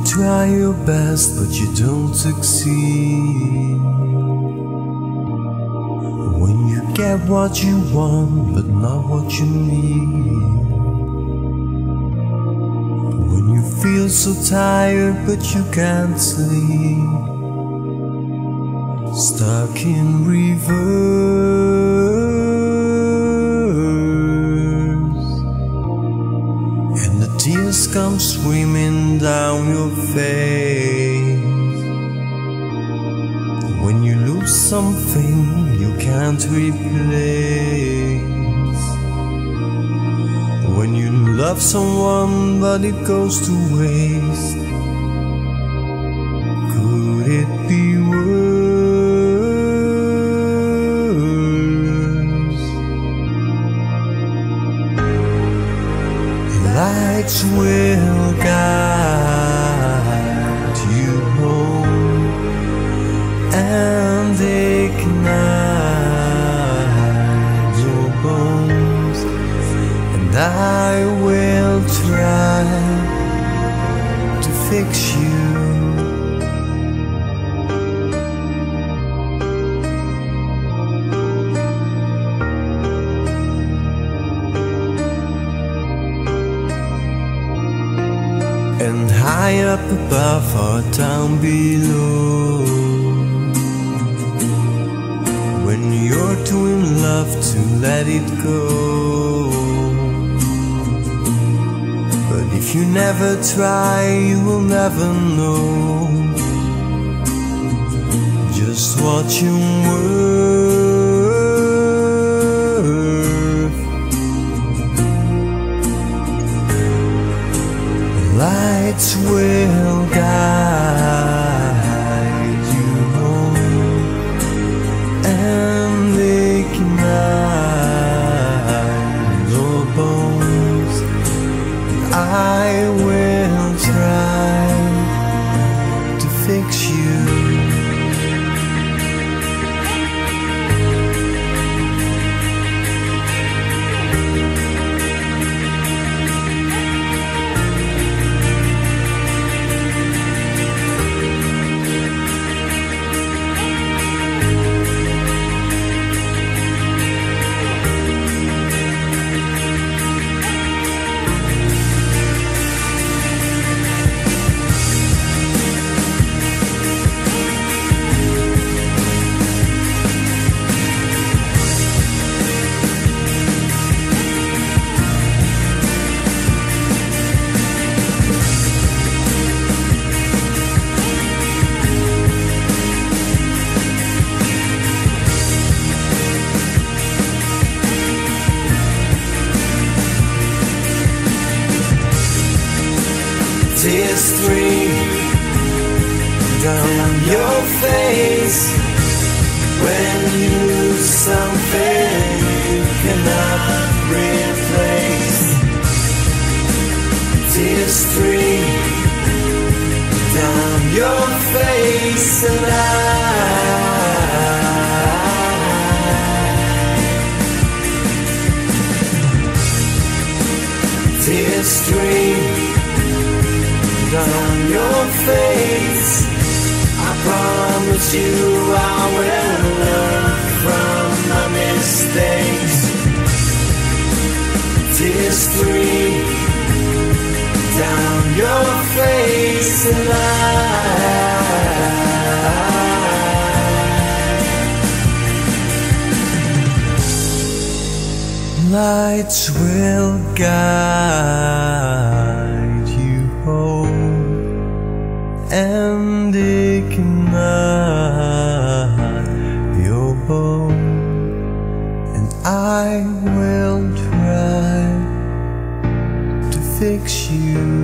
try your best, but you don't succeed. When you get what you want, but not what you need. When you feel so tired, but you can't sleep. Stuck in reverse, and the tears come streaming down your face. When you lose something you can't replace. When you love someone but it goes to waste. Could it be worse? Lights will guide you home and ignite your bones, and I will try to fix you. And high up above or down below, when you're too in love to let it go. But if you never try, you will never know just what you're worth. Lights will guide you home and ignite your bones. I will try to fix you. Tears stream down your face when you lose something you cannot replace. Tears stream down your face, and tears stream down your face. I promise you I will learn from my mistakes. Tears stream down your face, and lights will guide you home and ignite your bone, and I will try to fix you.